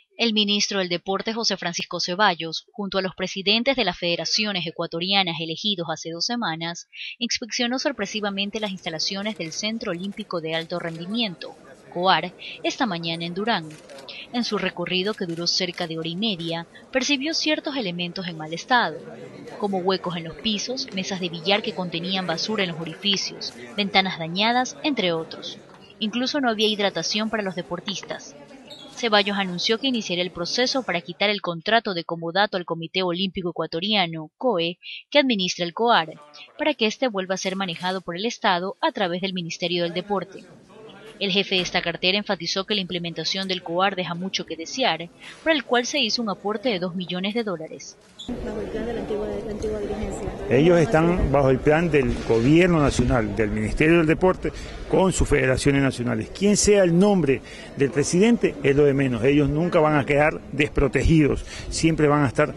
El ministro del Deporte José Francisco Ceballos, junto a los presidentes de las federaciones ecuatorianas elegidos hace 2 semanas, inspeccionó sorpresivamente las instalaciones del Centro Olímpico de Alto Rendimiento, COAR, esta mañana en Durán. En su recorrido, que duró cerca de hora y media, percibió ciertos elementos en mal estado, como huecos en los pisos, mesas de billar que contenían basura en los orificios, ventanas dañadas, entre otros. Incluso no había hidratación para los deportistas. Ceballos anunció que iniciaría el proceso para quitar el contrato de comodato al Comité Olímpico Ecuatoriano, COE, que administra el COAR, para que éste vuelva a ser manejado por el Estado a través del Ministerio del Deporte. El jefe de esta cartera enfatizó que la implementación del COAR deja mucho que desear, para el cual se hizo un aporte de $2 millones. Bajo el plan de la antigua dirigencia. Ellos están bajo el plan del gobierno nacional, del Ministerio del Deporte, con sus federaciones nacionales. Quién sea el nombre del presidente es lo de menos. Ellos nunca van a quedar desprotegidos, siempre van a estar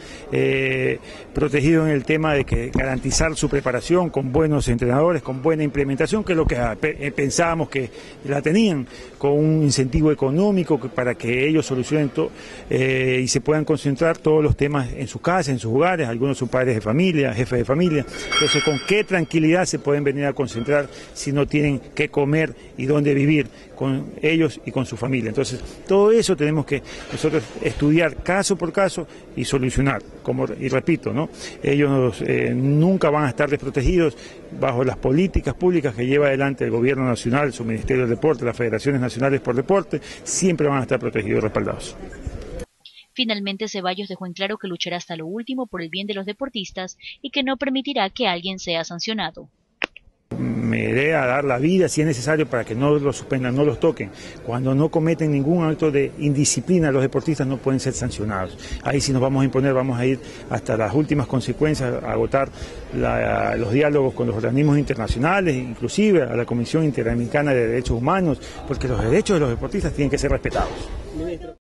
protegidos en el tema de que garantizar su preparación con buenos entrenadores, con buena implementación, que es lo que pensábamos que la tenían, con un incentivo económico para que ellos solucionen todo y se puedan concentrar todos los temas en sus casas, en sus hogares. Algunos son padres de familia, jefes de familia. Entonces, ¿con qué tranquilidad se pueden venir a concentrar si no tienen qué comer y dónde vivir con ellos y con su familia? Entonces, todo eso tenemos que nosotros estudiar caso por caso y solucionar. Y repito, ¿no? Ellos nunca van a estar desprotegidos bajo las políticas públicas que lleva adelante el gobierno nacional, su Ministerio del Deporte, las federaciones nacionales por deporte, siempre van a estar protegidos y respaldados. Finalmente, Ceballos dejó en claro que luchará hasta lo último por el bien de los deportistas y que no permitirá que alguien sea sancionado. Me iré a dar la vida si es necesario para que no los suspendan, no los toquen. Cuando no cometen ningún acto de indisciplina, los deportistas no pueden ser sancionados. Ahí sí nos vamos a imponer, vamos a ir hasta las últimas consecuencias, a agotar los diálogos con los organismos internacionales, inclusive a la Comisión Interamericana de Derechos Humanos, porque los derechos de los deportistas tienen que ser respetados.